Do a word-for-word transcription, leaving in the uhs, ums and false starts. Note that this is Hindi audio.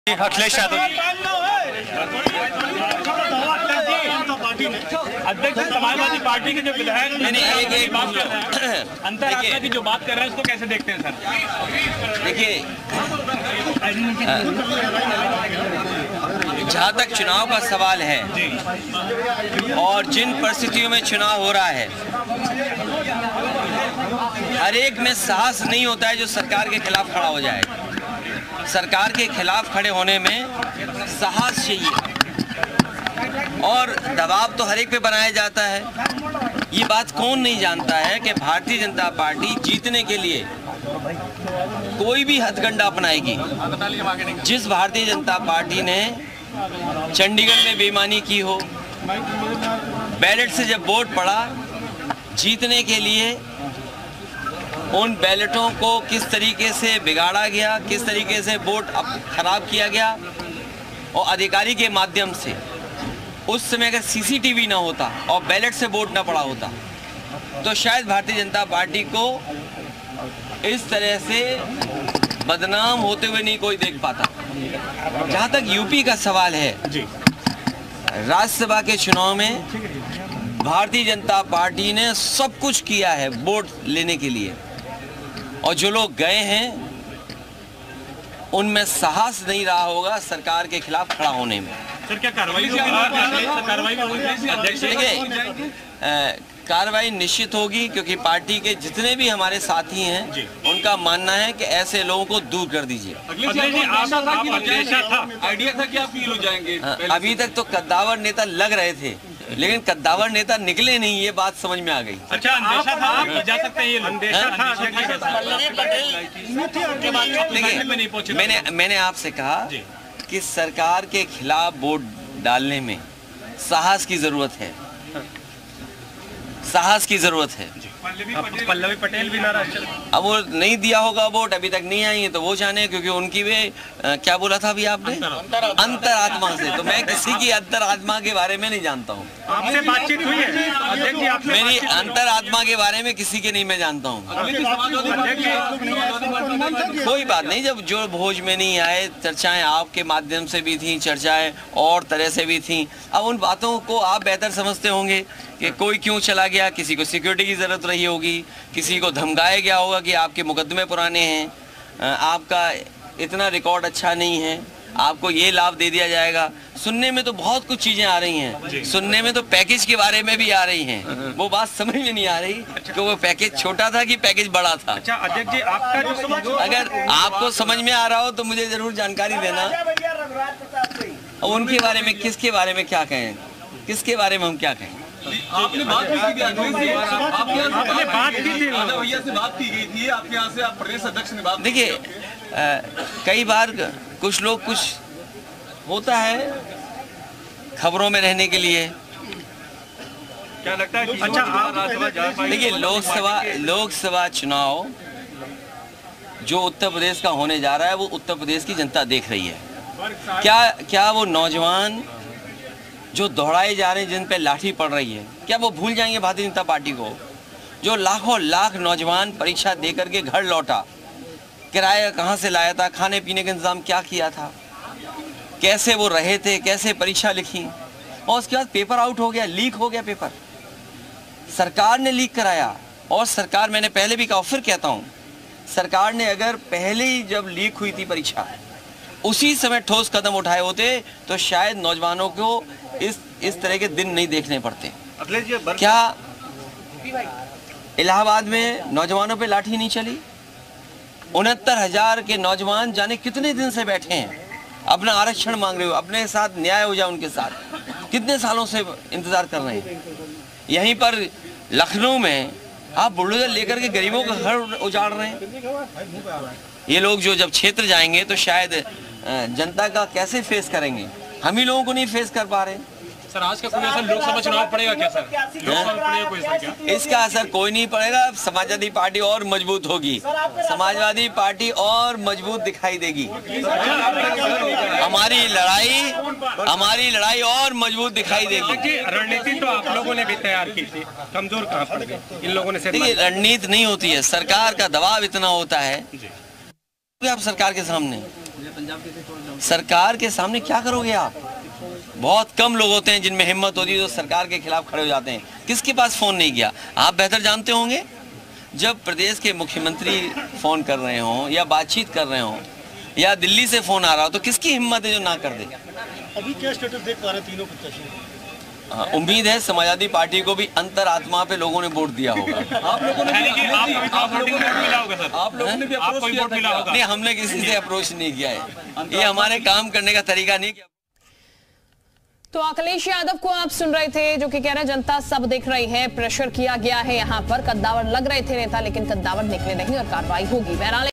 अखिलेश यादव अध्यक्ष समाजवादी पार्टी के जो विधायक अंतरराष्ट्रीय की जो बात कर रहे हैं उसको कैसे देखते हैं सर? देखिए, जहाँ तक चुनाव का सवाल है और जिन परिस्थितियों में चुनाव हो रहा है, हर एक में साहस नहीं होता है जो सरकार के खिलाफ खड़ा हो जाए। सरकार के खिलाफ खड़े होने में साहस चाहिए और दबाव तो हर एक पे बनाया जाता है। ये बात कौन नहीं जानता है कि भारतीय जनता पार्टी जीतने के लिए कोई भी हथकंडा अपनाएगी। जिस भारतीय जनता पार्टी ने चंडीगढ़ में बेईमानी की हो, बैलेट से जब वोट पड़ा, जीतने के लिए उन बैलेटों को किस तरीके से बिगाड़ा गया, किस तरीके से वोट खराब किया गया, और अधिकारी के माध्यम से उस समय अगर सीसीटीवी ना होता और बैलेट से वोट ना पड़ा होता तो शायद भारतीय जनता पार्टी को इस तरह से बदनाम होते हुए नहीं कोई देख पाता। जहाँ तक यूपी का सवाल है, राज्यसभा के चुनाव में भारतीय जनता पार्टी ने सब कुछ किया है वोट लेने के लिए, और जो लोग गए हैं उनमें साहस नहीं रहा होगा सरकार के खिलाफ खड़ा होने में। सर, क्या कार्रवाई कार्रवाई अध्यक्ष कार्रवाई निश्चित होगी, क्योंकि पार्टी के जितने भी हमारे साथी हैं उनका मानना है कि ऐसे लोगों को दूर कर दीजिए। आइडिया था कि आप फील हो जाएंगे। अभी तक तो कद्दावर नेता लग रहे थे, लेकिन कद्दावर नेता निकले नहीं, ये बात समझ में आ गई। अच्छा, अंदेशा था आप जा सकते हैं, ये अंदेशा था। देखिए, मैंने मैंने आपसे कहा कि सरकार के खिलाफ वोट डालने में साहस की जरूरत है, साहस की जरूरत है। पल्लवी पटेल भी नाराज। अब वो नहीं दिया होगा वोट, अभी तक नहीं आई है, तो वो जाने, क्योंकि उनकी भी आ, क्या बोला था अभी आपने, अंतरात्मा से। तो मैं किसी की अंतरात्मा के बारे में नहीं जानता हूँ। आपसे बातचीत हुई है? मेरी अंतरात्मा के बारे में किसी के नहीं मैं जानता हूँ। कोई बात नहीं, जब जो भोज में नहीं आए, चर्चाएं आपके माध्यम से भी थी, चर्चाएं और तरह से भी थी। अब उन बातों को आप बेहतर समझते होंगे कि कोई क्यों चला गया, किसी को सिक्योरिटी की जरूरत रही होगी, किसी को धमकाया गया होगा कि आपके मुकदमे पुराने हैं, आपका इतना रिकॉर्ड अच्छा नहीं है, आपको ये लाभ दे दिया जाएगा। सुनने में तो बहुत कुछ चीजें आ रही हैं, सुनने में तो पैकेज के बारे में भी आ रही हैं। वो बात समझ में नहीं आ रही कि वो पैकेज छोटा था कि पैकेज बड़ा था। अच्छा अध्यक्ष जी, आपका जो समझ, अगर आपको समझ में आ रहा हो तो मुझे जरूर जानकारी देना। उनके बारे में, किसके बारे में क्या कहें, किसके बारे में हम क्या कहें? आपने बात की थी, आपने बात की थी, भैया से बात की गई थी, आपके यहाँ से आप प्रदेश अध्यक्ष ने बात। देखिए, कई बार कुछ लोग, कुछ होता है खबरों में रहने के लिए। क्या लगता है? अच्छा, आप देखिए, लोकसभा लोकसभा चुनाव जो उत्तर प्रदेश का होने जा रहा है, वो उत्तर प्रदेश की जनता देख रही है। क्या क्या वो नौजवान जो दौड़ाए जा रहे हैं, जिन पे लाठी पड़ रही है, क्या वो भूल जाएंगे भारतीय जनता पार्टी को? जो लाखों लाख नौजवान परीक्षा दे करके घर लौटा, किराया कहाँ से लाया था, खाने पीने का इंतजाम क्या किया था, कैसे वो रहे थे, कैसे परीक्षा लिखी, और उसके बाद पेपर आउट हो गया, लीक हो गया पेपर, सरकार ने लीक कराया। और सरकार, मैंने पहले भी कहा, फिर कहता हूँ, सरकार ने अगर पहले ही जब लीक हुई थी परीक्षा, उसी समय ठोस कदम उठाए होते तो शायद नौजवानों को इस इस तरह के दिन नहीं देखने पड़ते। क्या इलाहाबाद में नौजवानों पे लाठी नहीं चली? उनहत्तर हजार के नौजवान जाने कितने दिन से बैठे हैं, अपना आरक्षण मांग रहे हो, अपने साथ न्याय हो जाए उनके साथ, कितने सालों से इंतजार कर रहे हैं। यहीं पर लखनऊ में आप बुलडोजर लेकर के गरीबों का घर उजाड़ रहे हैं। ये लोग जो जब क्षेत्र जाएंगे तो शायद जनता का कैसे फेस करेंगे, हम ही लोगों को नहीं फेस कर पा रहे। सर, आज का कोई असर लोकसभा चुनाव पड़ेगा क्या सर? लोकसभा पड़ेगा कोई असर क्या? इसका असर कोई नहीं पड़ेगा। समाजवादी पार्टी और मजबूत होगी, समाजवादी पार्टी और मजबूत दिखाई देगी। हमारी लड़ाई हमारी लड़ाई और मजबूत दिखाई देगी। रणनीति तो आप लोगों ने भी तैयार की थी, कमजोर कहाँ पड़ गई इन लोगों ने? देखिए, रणनीति नहीं होती है, सरकार का दबाव इतना होता है। आप सरकार के सामने सरकार के सामने क्या करोगे आप? बहुत कम लोग होते हैं जिनमें हिम्मत होती है जो सरकार के खिलाफ खड़े हो जाते हैं। किसके पास फोन नहीं किया? आप बेहतर जानते होंगे। जब प्रदेश के मुख्यमंत्री फोन कर रहे हों या बातचीत कर रहे हों या दिल्ली से फोन आ रहा हो तो किसकी हिम्मत है जो ना कर दे? अभी क्या स्टेटस देख पा रहे तीनों प्रत्याशी? हाँ, उम्मीद है समाजवादी पार्टी को भी अंतरात्मा पे लोगों ने वोट दिया होगा। आप लोगों ने यानी कि आप कभी आप लोगों वोट मिला होगा सर? ने आप लोगों ने भी आपको अप्रोच भी किया वोट था मिला क्या? होगा? नहीं, हमने किसी से अप्रोच नहीं किया है। ये हमारे काम करने का तरीका नहीं किया। तो अखिलेश यादव को आप सुन रहे थे जो कि कह रहे जनता सब देख रही है, प्रेशर किया गया है, यहाँ पर कद्दावर लग रहे थे नेता, लेकिन कद्दावर निकले नहीं और कार्रवाई होगी। बहरहाल